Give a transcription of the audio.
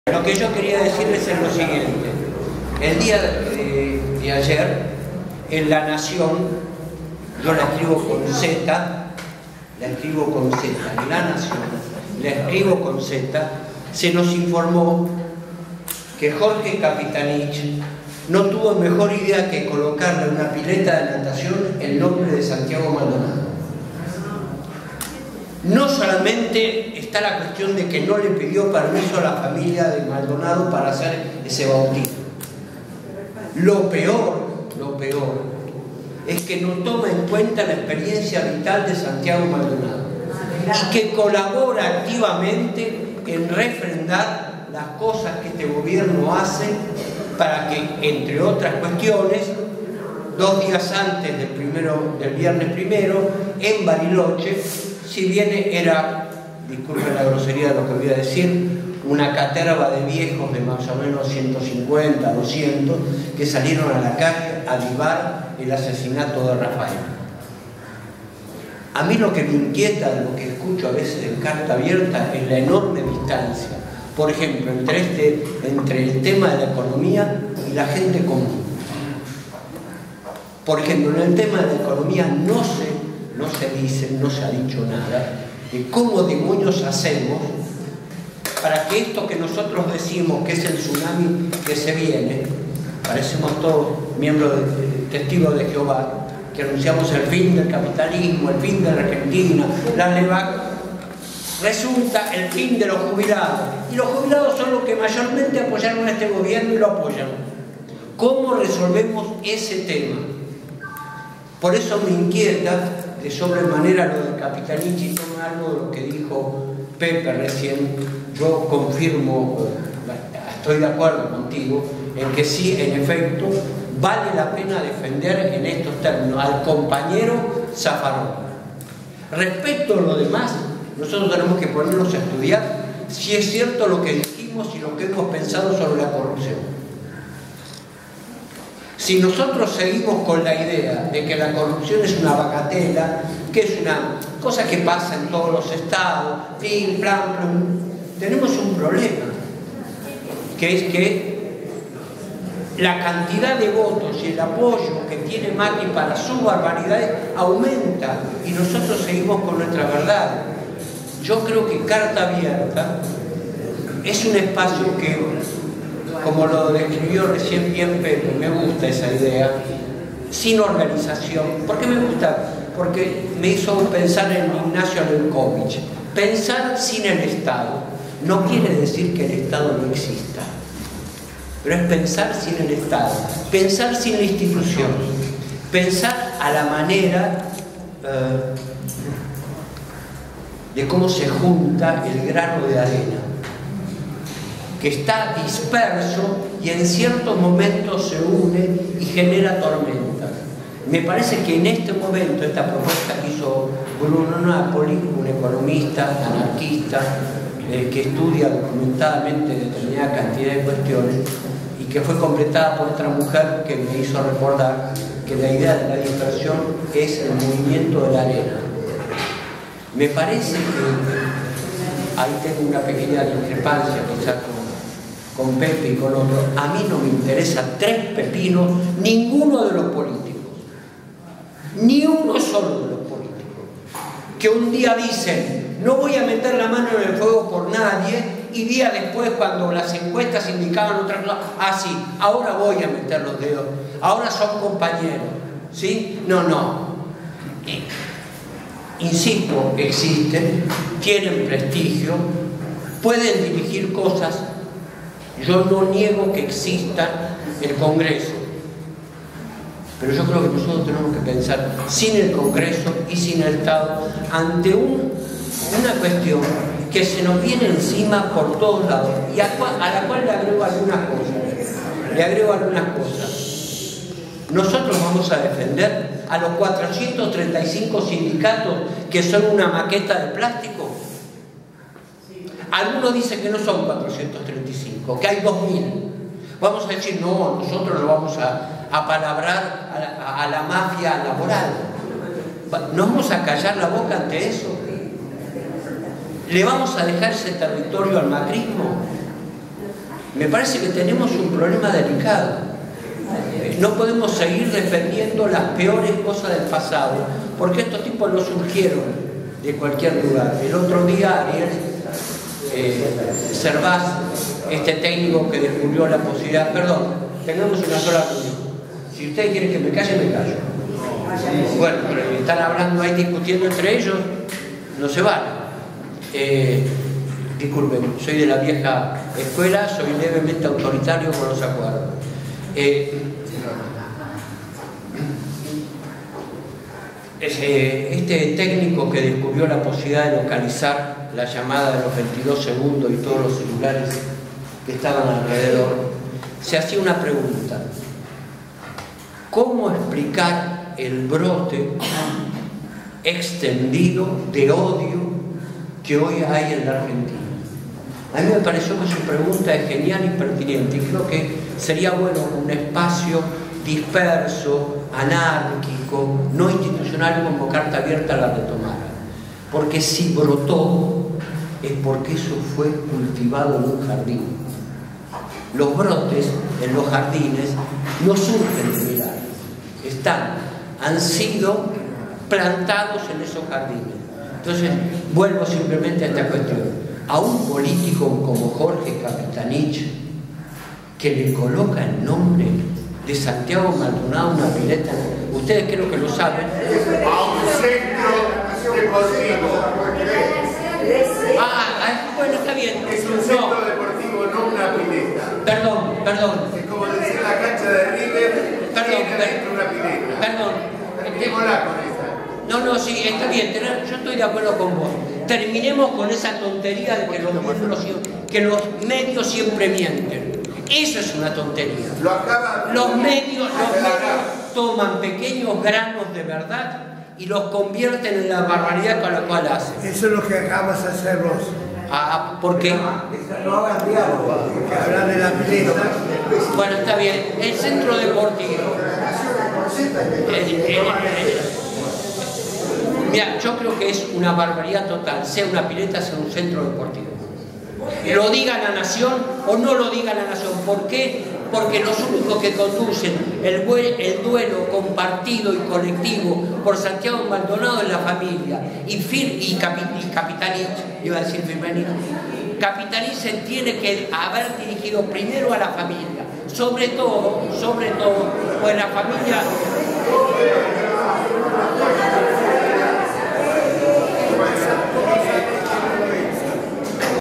Lo que yo quería decirles es lo siguiente. El día de ayer, en La Nación, yo la escribo con Z, en La Nación, la escribo con Z, se nos informó que Jorge Capitanich no tuvo mejor idea que colocarle en una pileta de natación el nombre de Santiago Maldonado. No solamente está la cuestión de que no le pidió permiso a la familia de Maldonado para hacer ese bautismo. Lo peor es que no toma en cuenta la experiencia vital de Santiago Maldonado y que colabora activamente en refrendar las cosas que este gobierno hace para que, entre otras cuestiones, 2 días antes del viernes primero, en Bariloche, si bien era, disculpen la grosería de lo que voy a decir, una caterva de viejos de más o menos 150, 200, que salieron a la calle a avivar el asesinato de Rafael. A mí lo que me inquieta de lo que escucho a veces en Carta Abierta es la enorme distancia, por ejemplo, entre el tema de la economía y la gente común. Por ejemplo, en el tema de la economía no se ha dicho nada de cómo demonios hacemos para que esto que nosotros decimos que es el tsunami que se viene, parecemos todos miembros testigos de Jehová, que anunciamos el fin del capitalismo, el fin de la Argentina, la LEVAC, resulta el fin de los jubilados. Y los jubilados son los que mayormente apoyaron a este gobierno y lo apoyan. ¿Cómo resolvemos ese tema? Por eso me inquieta de sobremanera lo del Capitanich, y toma algo de lo que dijo Pepe recién. Yo confirmo, estoy de acuerdo contigo, en que sí, en efecto, vale la pena defender en estos términos al compañero Zaffaroni. Respecto a lo demás, nosotros tenemos que ponernos a estudiar si es cierto lo que dijimos y lo que hemos pensado sobre la corrupción. Si nosotros seguimos con la idea de que la corrupción es una bagatela, que es una cosa que pasa en todos los estados, pim, plan, plum, tenemos un problema, que es que la cantidad de votos y el apoyo que tiene Macri para sus barbaridades aumenta y nosotros seguimos con nuestra verdad. Yo creo que Carta Abierta es un espacio que, como lo describió recién bien Pepe, me gusta esa idea, sin organización. ¿Por qué me gusta? Porque me hizo pensar en Ignacio Lenkovich. Pensar sin el Estado no quiere decir que el Estado no exista, pero es pensar sin el Estado, pensar sin la institución, pensar a la manera de cómo se junta el grano de arena, que está disperso y en ciertos momentos se une y genera tormentas. Me parece que en este momento esta propuesta que hizo Bruno Napoli, un economista, anarquista, que estudia documentadamente determinada cantidad de cuestiones y que fue completada por otra mujer que me hizo recordar que la idea de la dispersión es el movimiento de la arena. Me parece que ahí tengo una pequeña discrepancia quizás con Pepe y con otros. A mí no me interesa 3 pepinos ninguno de los políticos, ni uno solo de los políticos, que un día dicen no voy a meter la mano en el fuego por nadie y días después, cuando las encuestas indicaban otra cosa, sí, ahora voy a meter los dedos, ahora son compañeros, ¿sí? No. Insisto, existen, tienen prestigio, pueden dirigir cosas. Yo no niego que exista el Congreso, pero yo creo que nosotros tenemos que pensar sin el Congreso y sin el Estado ante una cuestión que se nos viene encima por todos lados y a la cual le agrego algunas cosas. Nosotros vamos a defender a los 435 sindicatos que son una maqueta de plástico. Algunos dicen que no son 435, que hay 2000. Vamos a decir, no, nosotros no vamos a palabrar a la mafia laboral. ¿No vamos a callar la boca ante eso? ¿Le vamos a dejar ese territorio al macrismo? Me parece que tenemos un problema delicado. No podemos seguir defendiendo las peores cosas del pasado, porque estos tipos no surgieron de cualquier lugar. El otro día, Ariel Servás, este técnico que descubrió la posibilidad, perdón, tengamos una sola reunión. Si ustedes quieren que me calle, me callo. Bueno, pero están hablando ahí, discutiendo entre ellos, no se vale. Disculpen, soy de la vieja escuela, soy levemente autoritario con los acuerdos. Este técnico que descubrió la posibilidad de localizar la llamada de los 22 segundos y todos los celulares que estaban alrededor, se hacía una pregunta: ¿cómo explicar el brote extendido de odio que hoy hay en la Argentina? A mí me pareció que su pregunta es genial y pertinente, y creo que sería bueno un espacio disperso, anárquico, no institucional, como carta abierta la retomara. Porque si brotó, es porque eso fue cultivado en un jardín. Los brotes en los jardines no surgen de milagro, han sido plantados en esos jardines. Entonces, vuelvo simplemente a esta cuestión. A un político como Jorge Capitanich, que le coloca el nombre de Santiago Maldonado una pileta, ustedes creo que lo saben. A un centro deportivo. Bueno, está bien. Es un centro deportivo, no una pileta. Perdón. Es como decir la cancha de River, tiene una pileta. Perdón. Terminémosla con esa. No, sí, está bien, yo estoy de acuerdo con vos. Terminemos con esa tontería de que los medios siempre mienten. Eso es una tontería. Los medios toman pequeños granos de verdad y los convierten en la barbaridad con la cual hacen. Eso es lo que acabas de hacer vos. ¿Por qué? No hagas diálogo, porque hablar de la pileta. Bueno, está bien. El centro deportivo. Mira, yo creo que es una barbaridad total, sea una pileta, sea un centro deportivo. Lo diga la nación o no lo diga la nación. ¿Por qué? Porque los únicos que conducen el duelo compartido y colectivo por Santiago Maldonado es la familia. Y Capitanich, iba a decir Firmenich, Capitanich se tiene que haber dirigido primero a la familia. Sobre todo, pues la familia...